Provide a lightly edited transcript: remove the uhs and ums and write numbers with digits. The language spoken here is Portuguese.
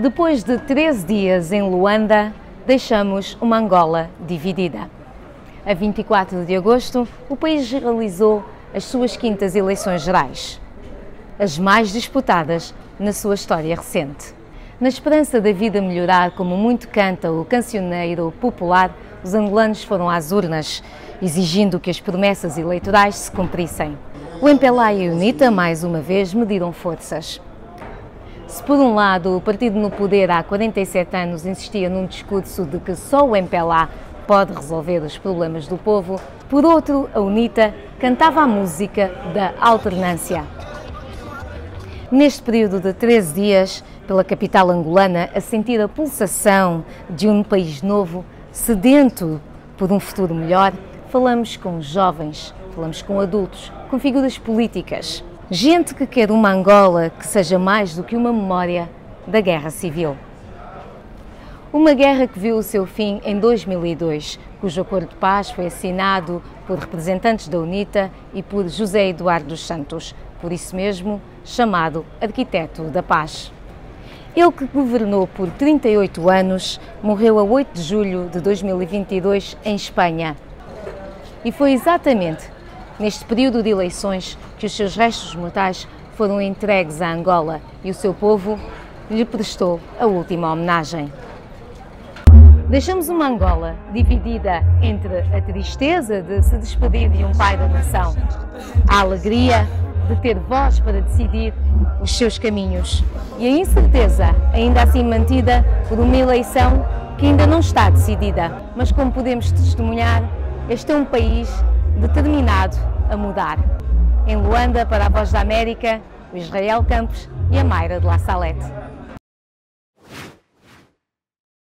Depois de 13 dias em Luanda, deixamos uma Angola dividida. A 24 de agosto, o país realizou as suas 5ª eleições gerais, as mais disputadas na sua história recente. Na esperança da vida melhorar, como muito canta o cancioneiro popular, os angolanos foram às urnas, exigindo que as promessas eleitorais se cumprissem. O MPLA e a UNITA, mais uma vez, mediram forças. Se por um lado o partido no poder há 47 anos insistia num discurso de que só o MPLA pode resolver os problemas do povo, por outro, a UNITA cantava a música da alternância. Neste período de 13 dias, pela capital angolana, a sentir a pulsação de um país novo, sedento por um futuro melhor, falamos com jovens, falamos com adultos, com figuras políticas. Gente que quer uma Angola que seja mais do que uma memória da Guerra Civil. Uma guerra que viu o seu fim em 2002, cujo acordo de paz foi assinado por representantes da UNITA e por José Eduardo dos Santos, por isso mesmo chamado Arquiteto da Paz. Ele que governou por 38 anos, morreu a 8 de julho de 2022 em Espanha. E foi exatamente neste período de eleições que os seus restos mortais foram entregues à Angola e o seu povo lhe prestou a última homenagem. Deixamos uma Angola dividida entre a tristeza de se despedir de um pai da nação, a alegria de ter voz para decidir os seus caminhos e a incerteza ainda assim mantida por uma eleição que ainda não está decidida. Mas como podemos testemunhar, este é um país determinado a mudar. Em Luanda, para a Voz da América, o Israel Campos e a Mayra de La Salette.